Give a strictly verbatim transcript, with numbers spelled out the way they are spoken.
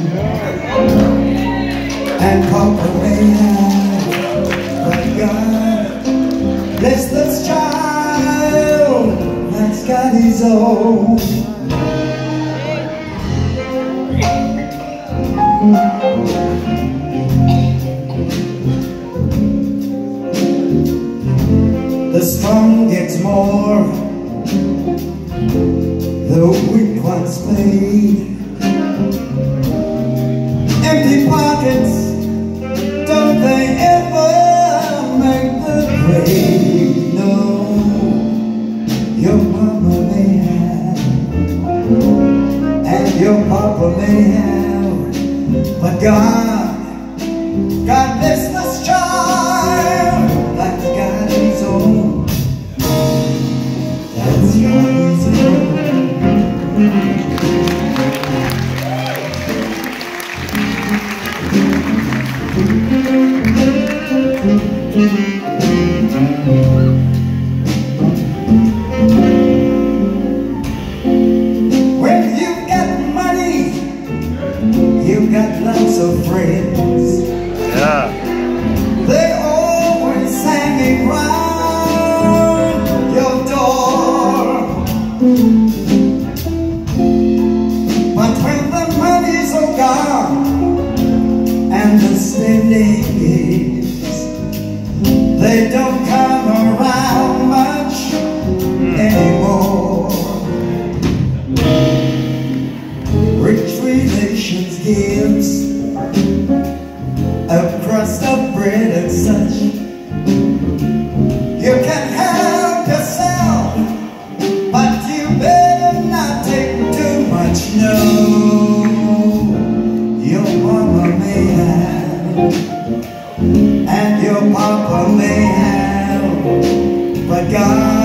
and Papa may have, but God bless this child that's got his own. The strong gets more, the weak ones fade. Empty pockets, don't they ever make the grade? No, your mama may have, and your papa may have, but God, God bless this child that's got his own. That's got his own. When you've got money, you've got lots of friends. Yeah. They always hanging round your door. But when the money's all gone and the spending is, they don't come around much anymore. Rich relations gives a crust of bread and such. You can help yourself, but you better not take too much. No, your mama may have, and your papa may have, but God